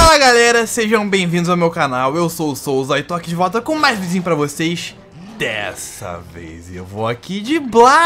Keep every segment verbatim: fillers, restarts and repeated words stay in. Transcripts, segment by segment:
Fala galera, sejam bem-vindos ao meu canal, eu sou o Souza e tô aqui de volta com mais vídeo pra vocês. Dessa vez eu vou aqui de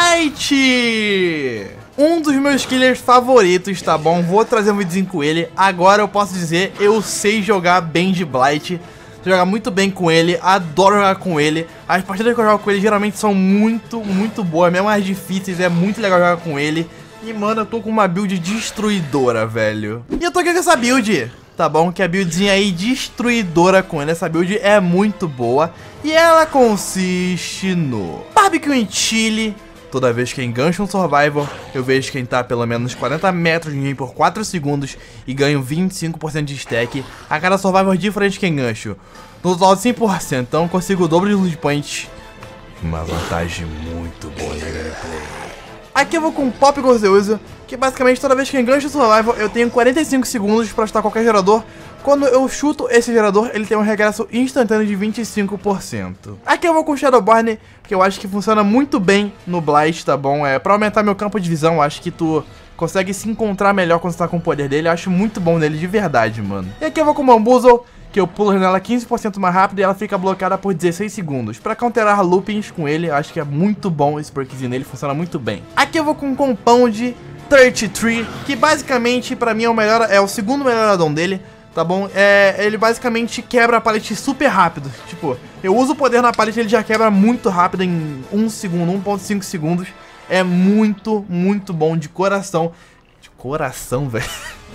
Blight, um dos meus killers favoritos, tá bom? Vou trazer um videozinho com ele. Agora eu posso dizer, eu sei jogar bem de Blight, jogar muito bem com ele, adoro jogar com ele. As partidas que eu jogo com ele geralmente são muito, muito boas, mesmo as difíceis, é muito legal jogar com ele. E mano, eu tô com uma build destruidora, velho. E eu tô aqui com essa build, tá bom? Que é a buildzinha aí destruidora com ele. Essa build é muito boa. E ela consiste no Barbecue em Chile. Toda vez que engancho um Survivor, eu vejo quem tá pelo menos quarenta metros de mim por quatro segundos e ganho vinte e cinco por cento de stack a cada Survivor diferente que engancho. No total de cem por cento, então eu consigo o dobro de loot points. Uma vantagem muito boa na gameplay. Aqui eu vou com Pop Gozeoso, que basicamente toda vez que engancho o Survivor, eu tenho quarenta e cinco segundos para chutar qualquer gerador. Quando eu chuto esse gerador, ele tem um regresso instantâneo de vinte e cinco por cento. Aqui eu vou com Shadowborn, que eu acho que funciona muito bem no Blight, tá bom? É pra aumentar meu campo de visão, eu acho que tu consegue se encontrar melhor quando você tá com o poder dele. Eu acho muito bom nele de verdade, mano. E aqui eu vou com Bamboozle, que eu pulo nela quinze por cento mais rápido e ela fica bloqueada por dezesseis segundos. Pra counterar loopings com ele, eu acho que é muito bom esse perkzinho nele, funciona muito bem. Aqui eu vou com Compound trinta e três, que basicamente pra mim é o melhor, é o segundo melhor addon dele, tá bom? É, ele basicamente quebra a pallet super rápido. Tipo, eu uso o poder na pallet e ele já quebra muito rápido em um segundo, um ponto cinco segundos. É muito, muito bom de coração. De coração, velho.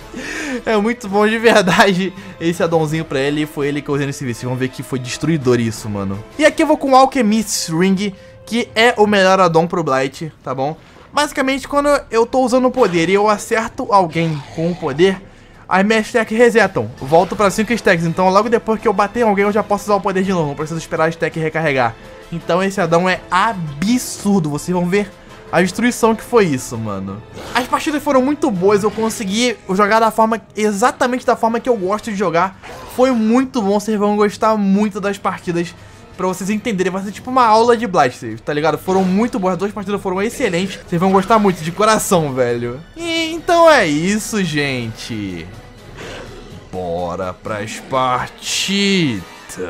É muito bom de verdade esse addonzinho pra ele. Foi ele que eu usei nesse vídeo. Vocês vão ver que foi destruidor isso, mano. E aqui eu vou com Alchemist's Ring, que é o melhor addon pro Blight, tá bom? Basicamente, quando eu tô usando o poder e eu acerto alguém com o poder, as minhas stacks resetam, volto pra cinco stacks. Então logo depois que eu bater em alguém, eu já posso usar o poder de novo, não preciso esperar a stack recarregar. Então esse addon é absurdo, vocês vão ver a destruição que foi isso, mano. As partidas foram muito boas, eu consegui jogar da forma, exatamente da forma que eu gosto de jogar. Foi muito bom, vocês vão gostar muito das partidas. Pra vocês entenderem, vai ser tipo uma aula de Blight, tá ligado? Foram muito boas, as duas partidas foram excelentes. Vocês vão gostar muito, de coração, velho. E então é isso, gente. Bora pras partidas.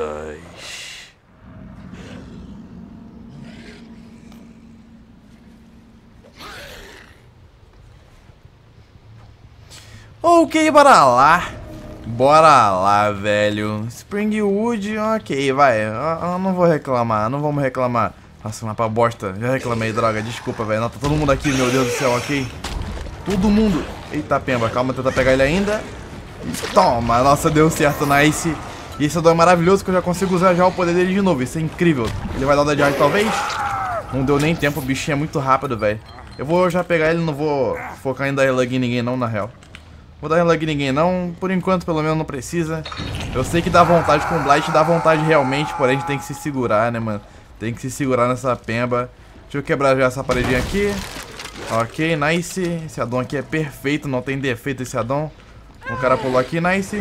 Ok, bora lá. Bora lá, velho. Springwood, ok, vai. Eu, eu não vou reclamar, não vamos reclamar. Nossa, mapa bosta. Já reclamei, droga. Desculpa, velho. Não, tá todo mundo aqui, meu Deus do céu, ok? Todo mundo. Eita, pemba. Calma, tentar pegar ele ainda. Toma. Nossa, deu certo, nice. E esse addon é maravilhoso que eu já consigo usar já o poder dele de novo. Isso é incrível. Ele vai dar o dead hard, talvez? Não deu nem tempo, o bichinho é muito rápido, velho. Eu vou já pegar ele, não vou focar em dar relug em ninguém não, na real. Vou dar relug em ninguém não, por enquanto pelo menos não precisa. Eu sei que dá vontade com o Blight, dá vontade realmente, porém a gente tem que se segurar, né, mano? Tem que se segurar nessa pemba. Deixa eu quebrar já essa paredinha aqui. Ok, nice. Esse addon aqui é perfeito, não tem defeito esse addon. O cara pulou aqui, nice.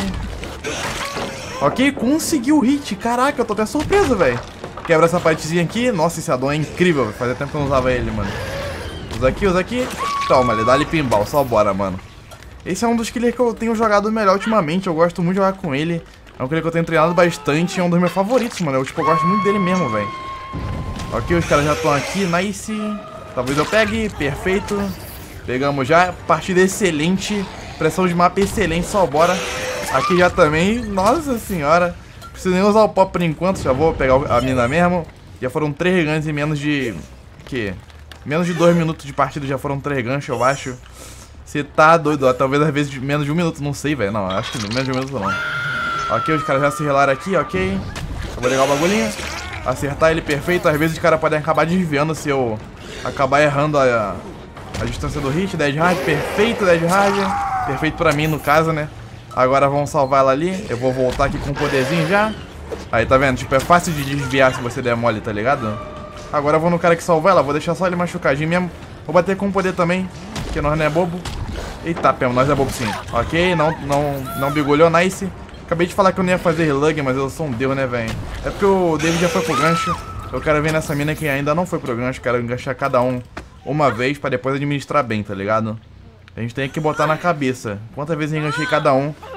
Ok, conseguiu o hit, caraca, eu tô até surpreso, velho. Quebra essa paredezinha aqui, nossa, esse addon é incrível, véio. Fazia tempo que eu não usava ele, mano. Usa aqui, usa aqui. Toma, ele dá ali pinball, só bora, mano. Esse é um dos killers que eu tenho jogado melhor ultimamente, eu gosto muito de jogar com ele. É um killer que eu tenho treinado bastante, é um dos meus favoritos, mano. Eu, tipo, eu gosto muito dele mesmo, velho. Ok, os caras já estão aqui, nice. Talvez eu pegue, perfeito. Pegamos já, partida excelente. Pressão de mapa excelente, só bora. Aqui já também, nossa senhora. Não preciso nem usar o pop por enquanto, já vou pegar a mina mesmo. Já foram três ganchos em menos de... O quê? Menos de dois minutos de partida já foram três ganchos, eu acho. Você tá doido, ó, talvez às vezes de menos de um minuto, não sei, velho. Não, acho que menos de um minuto não. Ok, os caras já se relaram aqui, ok. Eu vou ligar o bagulhinho. Acertar ele perfeito. Às vezes os caras podem acabar desviando se eu acabar errando a, a distância do hit. Dead hard, perfeito, dead hard. Perfeito pra mim, no caso, né? Agora vamos salvar ela ali. Eu vou voltar aqui com o poderzinho já. Aí, tá vendo? Tipo, é fácil de desviar se você der mole, tá ligado? Agora eu vou no cara que salvou ela. Vou deixar só ele machucadinho mesmo. Vou bater com o poder também, porque nós não é bobo. Eita, pema, nós é bobo sim. Ok, não, não, não bigolhou, nice. Acabei de falar que eu não ia fazer relug, mas eu sou um deus, né, velho? É porque o David já foi pro gancho. Eu quero ver nessa mina que ainda não foi pro gancho. Quero enganchar cada um uma vez pra depois administrar bem, tá ligado? A gente tem que botar na cabeça quantas vezes eu enganchei cada um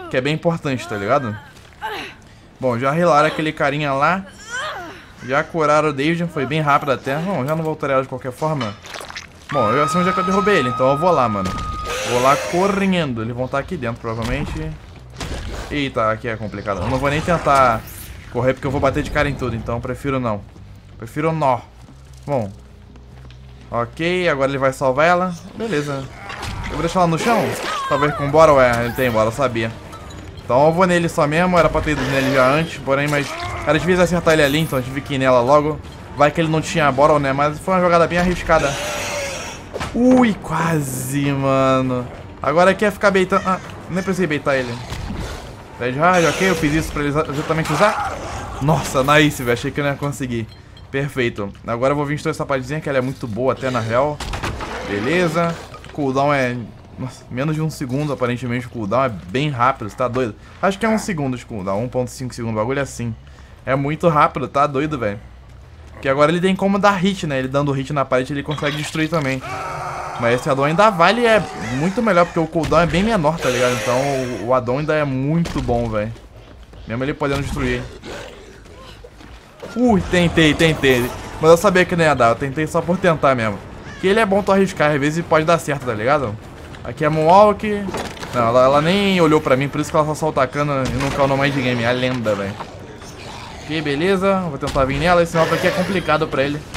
que é bem importante, tá ligado? Bom, já relaram aquele carinha lá. Já curaram o David, foi bem rápido até. Bom, já não voltaria de qualquer forma. Bom, eu sei onde é que eu derrubei ele, então eu vou lá, mano. Vou lá correndo, eles vão estar aqui dentro, provavelmente. Eita, aqui é complicado. Eu não vou nem tentar correr, porque eu vou bater de cara em tudo, então eu prefiro não. Prefiro nó. Bom. Ok, agora ele vai salvar ela. Beleza. Eu vou deixar ela no chão? Talvez com bora, ué, ele tem bora, eu sabia. Então eu vou nele só mesmo, era pra ter ido nele já antes, porém, mas era difícil acertar ele ali, então eu tive que ir nela logo. Vai que ele não tinha bora, né, mas foi uma jogada bem arriscada. Ui, quase, mano. Agora aqui é ficar beitando... Ah, nem precisei beitar ele. Dead Hard, ok, eu fiz isso pra ele exatamente usar. Nossa, nice, velho, achei que eu não ia conseguir. Perfeito. Agora eu vou vir destruir essa partezinha, que ela é muito boa até na real. Beleza. O cooldown é... Nossa, menos de um segundo, aparentemente, o cooldown é bem rápido, você tá doido? Acho que é um segundo de cooldown, um ponto cinco segundos, o bagulho é assim. É muito rápido, tá doido, velho. Porque agora ele tem como dar hit, né? Ele dando hit na parede, ele consegue destruir também. Mas esse addon ainda vale, é muito melhor, porque o cooldown é bem menor, tá ligado? Então o, o addon ainda é muito bom, velho. Mesmo ele podendo destruir. Ui, tentei, tentei. Mas eu sabia que não ia dar, eu tentei só por tentar mesmo. Porque ele é bom tu arriscar, às vezes pode dar certo, tá ligado? Aqui é Moonwalk. Não, ela, ela nem olhou pra mim, por isso que ela só solta a cana e não caiu no Mind Game. É a lenda, velho. Ok, beleza. Vou tentar vir nela. Esse mapa aqui é complicado pra ele.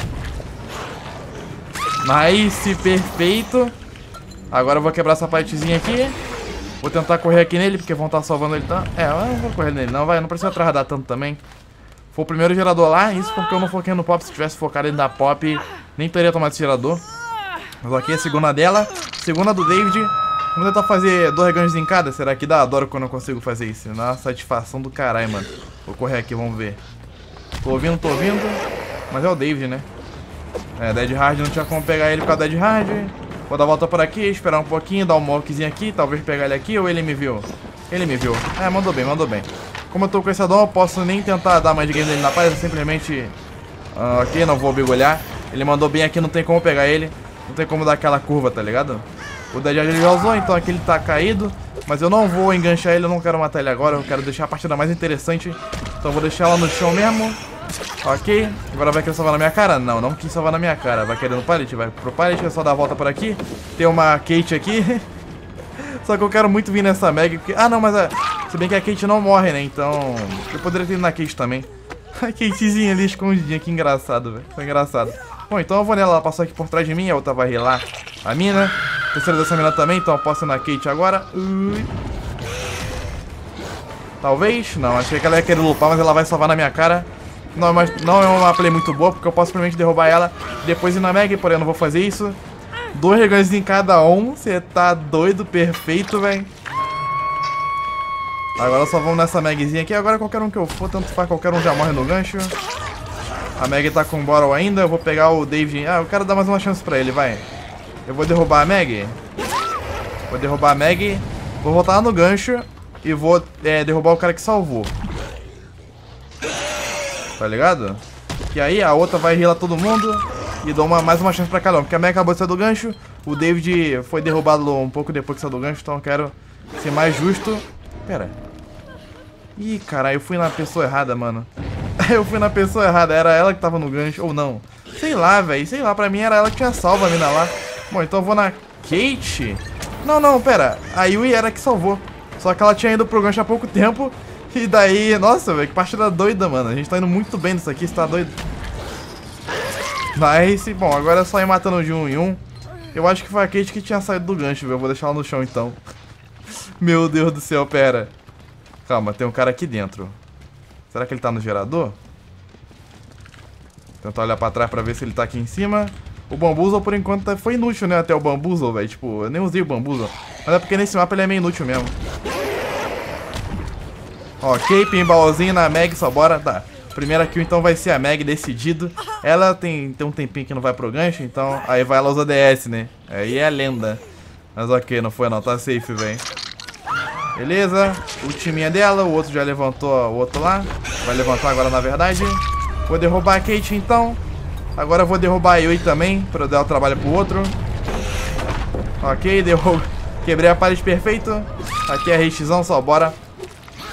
Nice, perfeito. Agora eu vou quebrar essa partezinha aqui. Vou tentar correr aqui nele, porque vão estar salvando ele. Tá? É, eu não vou correr nele não, vai. Não precisa atrasar tanto também. Foi o primeiro gerador lá. Isso porque eu não foquei no pop. Se tivesse focado ele na pop, nem teria tomado esse gerador. Mas aqui é a segunda dela. Segunda do David. Vamos tentar fazer dois ganhos em cada. Será que dá? Adoro quando eu consigo fazer isso. Dá uma satisfação do caralho, mano. Vou correr aqui, vamos ver. Tô ouvindo, tô ouvindo. Mas é o David, né? É, Dead Hard, não tinha como pegar ele com a Dead Hard. Vou dar a volta por aqui, esperar um pouquinho, dar um mockzinho aqui. Talvez pegar ele aqui ou ele me viu. Ele me viu. É, mandou bem, mandou bem. Como eu tô com esse addon, eu posso nem tentar dar mais game nele na paz. Eu simplesmente... Uh, ok, não vou bigolhar. Ele mandou bem aqui, não tem como pegar ele. Não tem como dar aquela curva, tá ligado? O Dead Hard ele já usou, então aqui ele tá caído. Mas eu não vou enganchar ele, eu não quero matar ele agora. Eu quero deixar a partida mais interessante. Então eu vou deixar ela no chão mesmo. Ok, agora vai querer salvar na minha cara? Não, não quis salvar na minha cara. Vai querer no pallet? Vai pro pallet, é só dar a volta por aqui. Tem uma Kate aqui. Só que eu quero muito vir nessa Meg porque... Ah não, mas é... Se bem que a Kate não morre, né? Então eu poderia ter ido na Kate também. A Katezinha ali escondidinha, que engraçado, velho. Foi engraçado. Bom, então eu vou nela, ela passou aqui por trás de mim. A outra vai relar a mina. Terceira dessa mina também, então eu posso ir na Kate agora. Ui. Talvez, não, achei que ela ia querer lupar, mas ela vai salvar na minha cara. Não, mas não é uma play muito boa, porque eu posso simplesmente derrubar ela e depois ir na Meg, porém eu não vou fazer isso. Dois reganhos em cada um, você tá doido, perfeito, velho. Agora só vamos nessa Megzinha aqui, agora qualquer um que eu for, tanto faz, qualquer um já morre no gancho. A Meg tá com Bottle ainda, eu vou pegar o David. Ah, eu quero dar mais uma chance pra ele, vai. Eu vou derrubar a Meg. Vou derrubar a Meg, vou voltar lá no gancho e vou é, derrubar o cara que salvou. Tá ligado? Que aí a outra vai healar todo mundo e dou uma, mais uma chance pra cada um. Porque a Meg acabou de sair do gancho, o David foi derrubado um pouco depois que saiu do gancho, então eu quero ser mais justo. Pera. Ih, caralho, eu fui na pessoa errada, mano. Eu fui na pessoa errada, era ela que tava no gancho, ou não. Sei lá, velho, sei lá, pra mim era ela que tinha salvo a mina lá. Bom, então eu vou na Kate. Não, não, pera, a Yui era a que salvou. Só que ela tinha ido pro gancho há pouco tempo. E daí, nossa, velho, que partida doida, mano. A gente tá indo muito bem nisso aqui, você tá doido. Mas, bom, agora é só ir matando de um em um. Eu acho que foi a Kate que tinha saído do gancho, velho. Eu vou deixar ela no chão, então. Meu Deus do céu, pera. Calma, tem um cara aqui dentro. Será que ele tá no gerador? Vou tentar olhar pra trás pra ver se ele tá aqui em cima. O Bamboozle, por enquanto, foi inútil, né? Até o Bamboozle, velho. Tipo, eu nem usei o Bamboozle. Mas é porque nesse mapa ele é meio inútil mesmo. Ok, pinballzinho na Meg, só bora. Tá. Primeira kill então vai ser a Meg, decidido. Ela tem, tem um tempinho que não vai pro gancho, então aí vai ela usar D S, né? Aí é lenda. Mas ok, não foi não, tá safe, velho. Beleza, ultiminha dela, o outro já levantou o outro lá. Vai levantar agora na verdade. Vou derrubar a Kate então. Agora eu vou derrubar a Yui também, pra eu dar o trabalho pro outro. Ok, derrubo. Quebrei a parede perfeito. Aqui é a Richzão, só bora.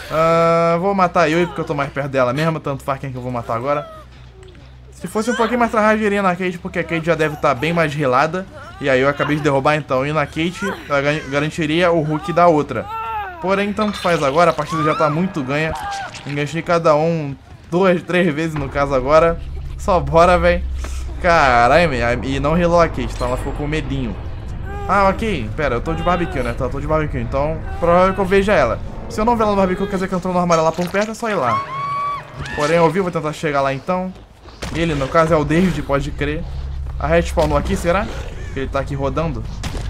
Uh, vou matar a Yui porque eu tô mais perto dela mesmo. Tanto faz quem que eu vou matar agora. Se fosse um pouquinho mais tryhard, iria na Kate, porque a Kate já deve estar bem mais rilada. E aí eu acabei de derrubar, então ir na Kate eu garantiria o Hulk da outra. Porém, tanto faz agora, a partida já tá muito ganha. Enganchei cada um duas, três vezes no caso agora. Só bora, velho. Caralho, e não rilou a Kate, então ela ficou com medinho. Ah, ok. Pera, eu tô de barbecue, né? Eu tô de barbecue, então provavelmente que eu veja ela. Se eu não ver ela no barbecue, quer dizer que eu tô no armário lá por perto, é só ir lá. Porém, eu vi, vou tentar chegar lá então. Ele, no caso, é o David, pode crer. A Red spawnou aqui, será? Que ele tá aqui rodando.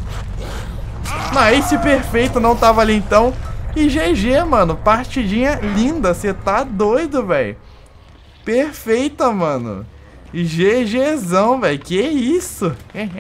Nice, perfeito, não tava ali então. E G G, mano, partidinha linda, você tá doido, velho. Perfeita, mano. E GGzão, velho, que isso?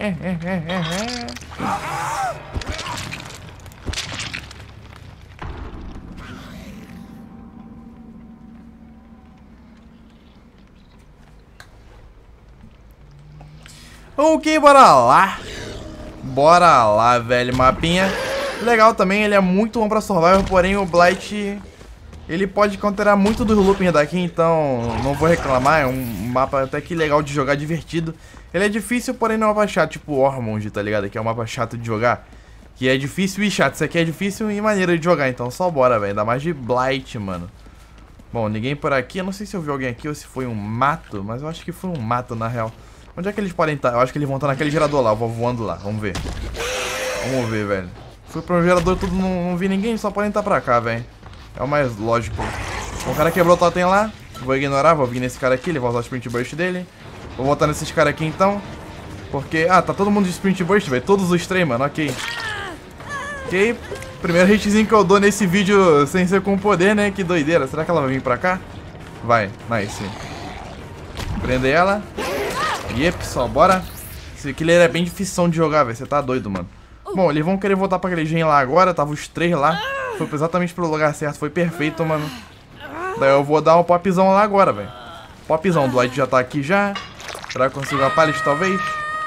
Ok, bora lá. Bora lá, velho. Mapinha legal também, ele é muito bom pra survival. Porém o Blight, ele pode counterar muito dos loopings daqui, então não vou reclamar. É um mapa até que legal de jogar, divertido. Ele é difícil, porém não é um mapa chato, tipo Ormond, tá ligado? Que é um mapa chato de jogar, que é difícil e chato. Isso aqui é difícil e maneiro de jogar, então só bora, velho. Ainda mais de Blight, mano. Bom, ninguém por aqui. Eu não sei se eu vi alguém aqui ou se foi um mato, mas eu acho que foi um mato, na real. Onde é que eles podem estar? Eu acho que eles vão estar naquele gerador lá. Eu vou voando lá. Vamos ver. Vamos ver, velho. Fui pro gerador tudo, não, não vi ninguém. Só podem estar pra cá, velho. É o mais lógico. O cara quebrou o totem lá. Vou ignorar. Vou vir nesse cara aqui. Ele vai usar o sprint burst dele. Vou voltar nesses caras aqui, então. Porque... Ah, tá todo mundo de sprint burst, velho. Todos os três, mano. Ok. Ok. Primeiro hitzinho que eu dou nesse vídeo sem ser com poder, né? Que doideira. Será que ela vai vir pra cá? Vai. Nice. Prender ela. Yep, só bora. Esse killer é bem difícil de jogar, velho. Você tá doido, mano. Bom, eles vão querer voltar pra aquele gen lá agora. Tava os três lá. Foi exatamente pro lugar certo. Foi perfeito, mano. Daí eu vou dar um popzão lá agora, velho. Popzão. O Dwight já tá aqui já. Será que eu consigo a pallet, talvez?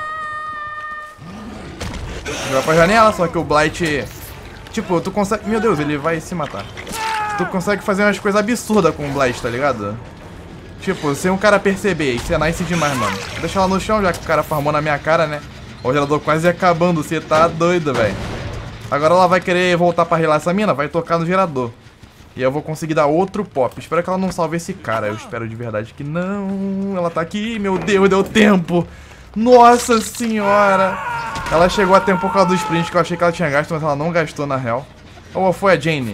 Jogar pra janela, só que o Blight... Tipo, tu consegue... Meu Deus, ele vai se matar. Tu consegue fazer umas coisas absurdas com o Blight, tá ligado? Tipo, sem um cara perceber, isso é nice demais, mano. Vou deixar ela no chão, já que o cara farmou na minha cara, né? O gerador quase acabando, você tá doido, velho. Agora ela vai querer voltar pra rilar essa mina, vai tocar no gerador. E eu vou conseguir dar outro pop. Espero que ela não salve esse cara, eu espero de verdade que não. Ela tá aqui, meu Deus, deu tempo. Nossa senhora. Ela chegou a tempo por causa do sprint, que eu achei que ela tinha gasto, mas ela não gastou na real. Ou foi a Jane?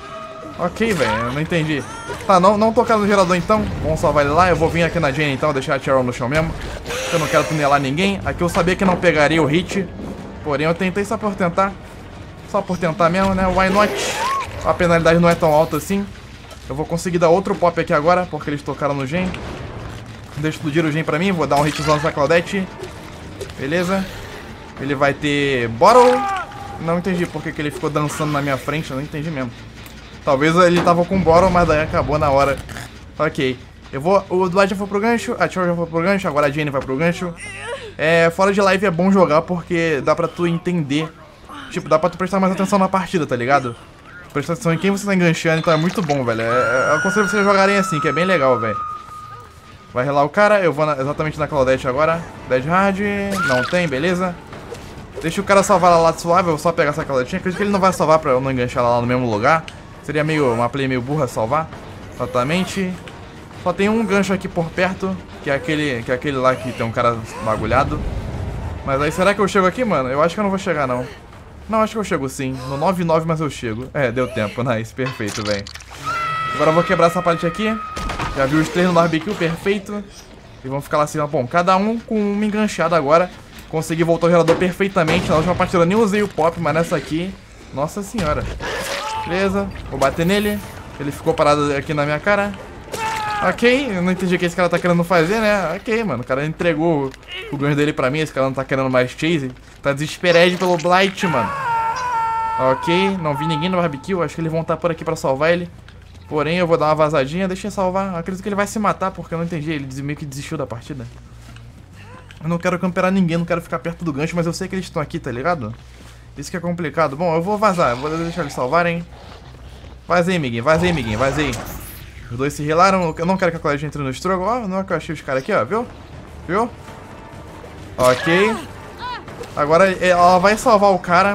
Ok, velho, eu não entendi. Tá, não, não tocar no gerador então. Vamos salvar ele lá. Eu vou vir aqui na Jane então, deixar a Cheryl no chão mesmo. Eu não quero tunelar ninguém. Aqui eu sabia que não pegaria o hit. Porém eu tentei só por tentar. Só por tentar mesmo, né? Why not? A penalidade não é tão alta assim. Eu vou conseguir dar outro pop aqui agora, porque eles tocaram no gen. Deixa explodir o gen pra mim. Vou dar um hitzão nessa Claudette. Beleza. Ele vai ter Bottle. Não entendi porque que ele ficou dançando na minha frente. Eu não entendi mesmo. Talvez ele tava com Bottle, mas daí acabou na hora. Ok. Eu vou... O Dwight já foi pro gancho, a Cheryl já foi pro gancho, agora a Jane vai pro gancho. É... Fora de live é bom jogar porque dá pra tu entender. Tipo, dá pra tu prestar mais atenção na partida, tá ligado? Prestar atenção em quem você tá enganchando, então é muito bom, velho. É, é, eu aconselho vocês jogarem assim, que é bem legal, velho. Vai relar o cara, eu vou na, exatamente na Claudette agora. Dead Hard, não tem, beleza. Deixa o cara salvar ela lá de suave, eu vou só pegar essa Claudette. Acredito que ele não vai salvar pra eu não enganchar ela lá no mesmo lugar. Seria meio uma play meio burra salvar. Exatamente. Só tem um gancho aqui por perto, que é aquele, que é aquele lá que tem um cara bagulhado. Mas aí, será que eu chego aqui, mano? Eu acho que eu não vou chegar, não. Não, acho que eu chego sim. No nove nove, mas eu chego. É, deu tempo. Nice, perfeito, velho. Agora eu vou quebrar essa pallet aqui. Já vi os três no barbecue, perfeito. E vamos ficar lá assim, ó. Bom, cada um com uma enganchada agora. Consegui voltar o gerador perfeitamente. Na última partida eu nem usei o pop, mas nessa aqui... Nossa senhora. Beleza, vou bater nele. Ele ficou parado aqui na minha cara. Ok, eu não entendi o que esse cara tá querendo fazer, né? Ok, mano, o cara entregou o ganho dele pra mim. Esse cara não tá querendo mais chase. Tá desesperado pelo Blight, mano. Ok, não vi ninguém no barbecue. Acho que eles vão estar por aqui pra salvar ele. Porém, eu vou dar uma vazadinha. Deixa eu salvar. Acredito que ele vai se matar, porque eu não entendi. Ele meio que desistiu da partida. Eu não quero camperar ninguém, não quero ficar perto do gancho, mas eu sei que eles estão aqui, tá ligado? Isso que é complicado. Bom, eu vou vazar, eu vou deixar eles salvarem. Vazei, amiguinho, vazei, amiguinho, vazei. Os dois se relaram. Eu não quero que a Claudete entre no struggle. Ó, não é que eu achei os caras aqui, ó, viu? Viu? Ok. Agora ela vai salvar o cara.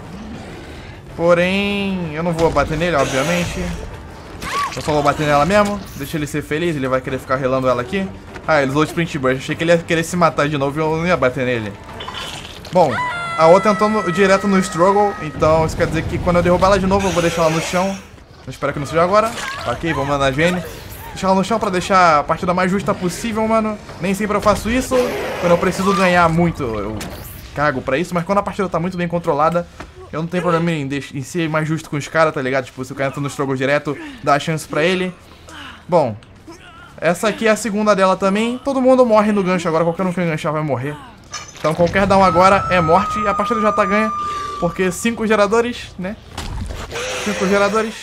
Porém, eu não vou bater nele, obviamente. Eu só vou bater nela mesmo. Deixa ele ser feliz, ele vai querer ficar relando ela aqui. Ah, ele usou o Sprint Burst. Achei que ele ia querer se matar de novo e eu não ia bater nele. Bom, a outra entrou direto no struggle. Então isso quer dizer que quando eu derrubar ela de novo, eu vou deixar ela no chão. Eu espero que não seja agora. Ok, vamos mandar a Jane. Deixar ela no chão pra deixar a partida mais justa possível, mano. Nem sempre eu faço isso. Quando eu preciso ganhar muito, eu cago pra isso. Mas quando a partida tá muito bem controlada, eu não tenho problema em, em ser mais justo com os caras, tá ligado? Tipo, se o cara entra no struggle direto, dá a chance pra ele. Bom, essa aqui é a segunda dela também. Todo mundo morre no gancho agora. Qualquer um que enganchar vai morrer. Então qualquer down agora é morte. E a partida já tá ganha. Porque cinco geradores, né? Cinco geradores.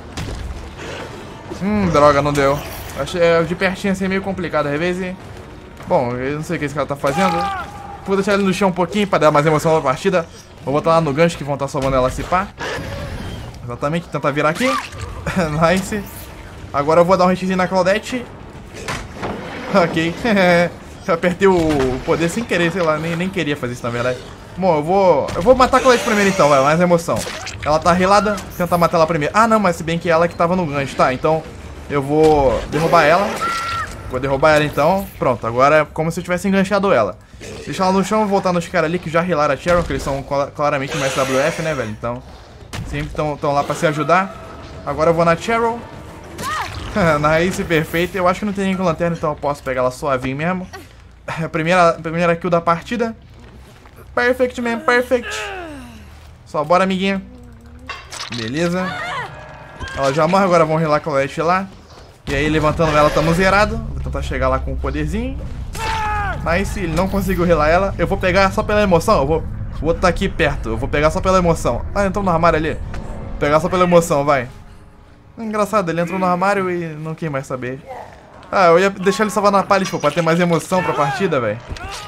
Hum, droga, não deu. Achei é, de pertinho assim meio complicado às vezes. Bom, eu não sei o que esse cara tá fazendo. Vou deixar ele no chão um pouquinho pra dar mais emoção na partida. Vou botar lá no gancho que vão estar salvando ela a se pá. Exatamente, tentar virar aqui. Nice. Agora eu vou dar um hitzinho na Claudete. Ok. Eu apertei o poder sem querer, sei lá, nem, nem queria fazer isso na verdade. Bom, eu vou. Eu vou matar a Claudete primeiro então, vai, mais emoção. Ela tá relada, tentar matar ela primeiro. Ah não, mas se bem que ela que tava no gancho, tá? Então eu vou derrubar ela. Vou derrubar ela então. Pronto, agora é como se eu tivesse enganchado ela. Deixar ela no chão, voltar nos caras ali que já relaram a Cheryl, que eles são claramente mais W F, né, velho? Então, sempre estão lá pra se ajudar. Agora eu vou na Cheryl. Nice, perfeito. Eu acho que não tem ninguém com lanterna, então eu posso pegar ela suavinho mesmo. Primeira, primeira kill da partida. Perfect, man, perfect. Só bora, amiguinha. Beleza. Ela já morre, agora vamos relar com a Claudete lá. E aí, levantando ela, tamo zerado. Vou tentar chegar lá com o poderzinho. Nice, ele não conseguiu relar ela. Eu vou pegar só pela emoção. Eu vou. O outro tá aqui perto. Eu vou pegar só pela emoção. Ah, entrou no armário ali. Vou pegar só pela emoção, vai. Engraçado, ele entrou no armário e não quis mais saber. Ah, eu ia deixar ele salvar na palha, pô, pra ter mais emoção pra partida, velho.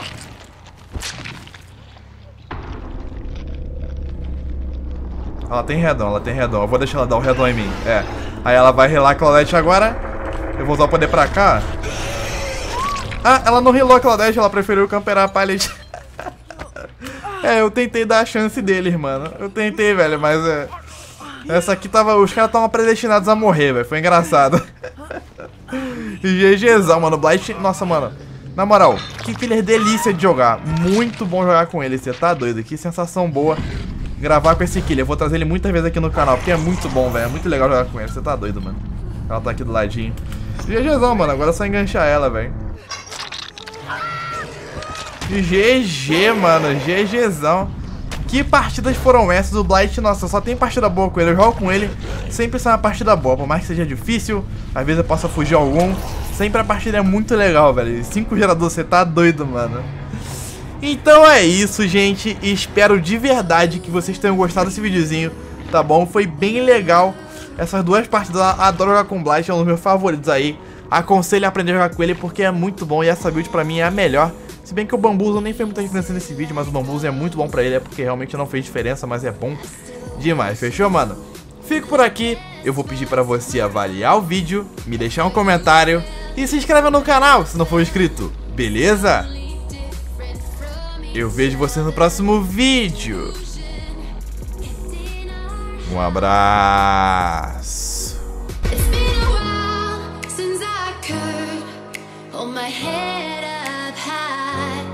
Ela tem redão, ela tem redão. Eu vou deixar ela dar o redão em mim. É. Aí ela vai relar a Claudete agora. Eu vou usar o poder pra cá. Ah, ela não relou a Claudete, ela preferiu camperar a pallet. É, eu tentei dar a chance deles, mano. Eu tentei, velho, mas é... Essa aqui tava... Os caras estavam predestinados a morrer, velho. Foi engraçado. GGzão, mano. Blight... Nossa, mano. Na moral, que killer delícia de jogar. Muito bom jogar com ele, você tá doido. Que sensação boa gravar com esse killer. Eu vou trazer ele muitas vezes aqui no canal, porque é muito bom, velho. É muito legal jogar com ele, você tá doido, mano. Ela tá aqui do ladinho. GGzão, mano. Agora é só enganchar ela, velho. G G, mano. GGzão. Que partidas foram essas? O Blight, nossa, só tem partida boa com ele. Eu jogo com ele, sempre sai uma partida boa. Por mais que seja difícil, às vezes eu possa fugir algum. Sempre a partida é muito legal, velho. Cinco geradores, você tá doido, mano. Então é isso, gente. Espero de verdade que vocês tenham gostado desse videozinho, tá bom? Foi bem legal. Essas duas partidas, eu adoro jogar com o Blight, é um dos meus favoritos aí. Aconselho a aprender a jogar com ele porque é muito bom e essa build pra mim é a melhor. Se bem que o Bambuzo nem fez muita diferença nesse vídeo, mas o Bambuzo é muito bom pra ele, é porque realmente não fez diferença, mas é bom demais, fechou, mano? Fico por aqui, eu vou pedir pra você avaliar o vídeo, me deixar um comentário e se inscreve no canal se não for inscrito, beleza? Eu vejo você no próximo vídeo. Um abraço. Hold my head up high.